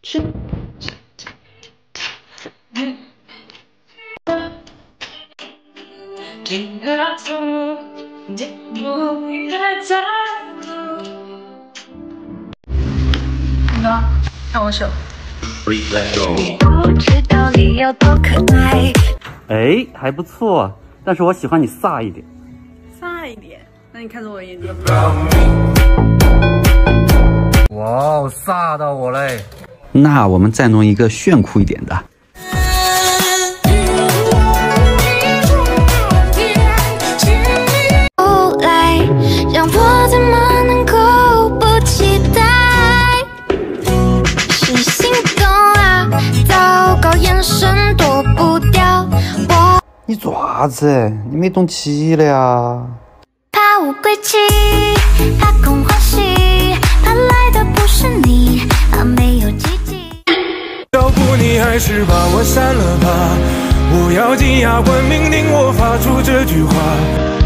去。 呢？看我手。 不知道你有多可爱。 哎，还不错，但是我喜欢你飒一点。 飒一点？那你看着我的眼睛。 哇哦，飒到我嘞！那我们再弄一个炫酷一点的。 后来让我怎么能够不期待？是心动啊，糟糕，眼神躲不掉我。 你做啥子？你没动气了呀？ 怕无归期，怕空欢喜，怕来的不是你，怕没有奇迹。 要不你还是把我删了吧，不要惊讶，关命令我发出这句话。